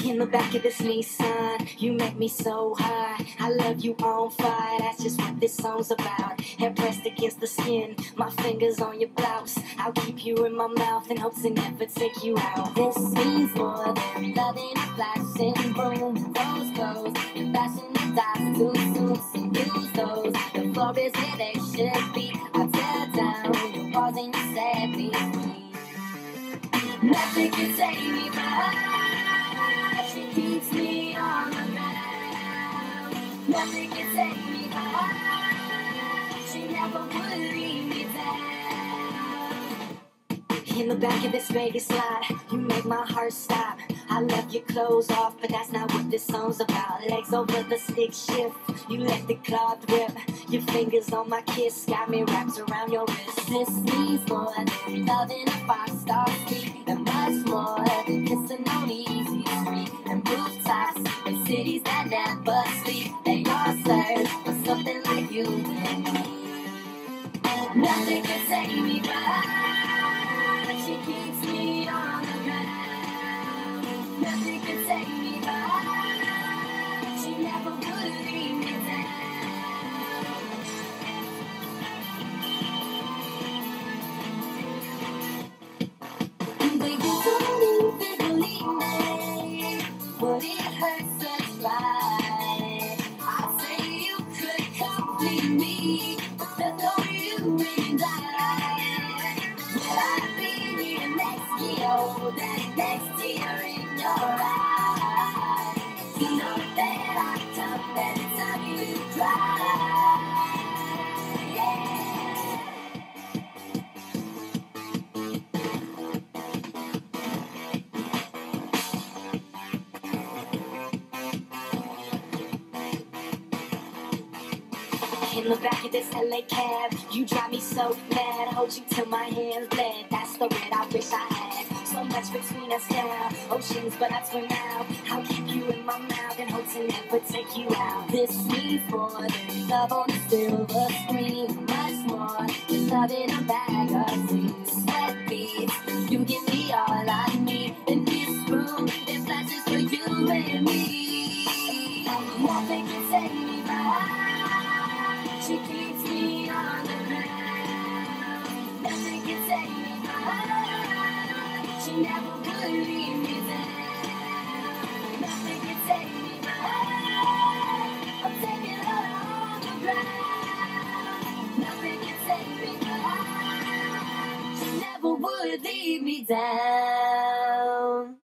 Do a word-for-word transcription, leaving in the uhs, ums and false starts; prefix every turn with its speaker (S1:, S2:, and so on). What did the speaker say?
S1: In the back of this Nissan, you make me so high. I love you on fire, that's just what this song's about. Head pressed against the skin, my fingers on your blouse. I'll keep you in my mouth in hopes to never take you out. This means more than loving a flashing boom. Those clothes, your fashion and dies too soon, so use those. The floor is where they should be. I tear down your walls and you set me free. Nothing can take me back. She keeps me on the ground. Nothing can take me back. She never would leave me down. In the back of this Vegas lot, you make my heart stop. I left your clothes off, but that's not what this song's about. Legs over the stick shift, you let the cloth rip. Your fingers on my kiss, got me wrapped around your wrist. This means more than loving a five-star sleep, and much more than kissing on easy street and rooftops and cities that never sleep. They all serve for something like you and me. Nothing can take me back. She keeps me on the ground. Nothing can take me back. She never would leave me down. But you don't even believe me. Would it hurt to try? I'd say you could complete me, but that's all you and I. Will I be here next year? Oh, that next year in your eyes. You know that I come every time you cry. In the back of this L A cab, you drive me so mad. Hold you till my hands bled. That's the red I wish I had. So much between us now, oceans, but I swim out. I'll keep you in my mouth and hope to never take you out. This means more than love on a silver screen. Much more than love in a bag of sweets. Sweat beats, you give me all I need. In this room, it flashes for you and me. Nothing can take me back. She keeps me on the ground. Nothing can take me back. She never would leave me down. Nothing can take me back. I'm taking her on the ground. Nothing can take me back. She never would leave me down.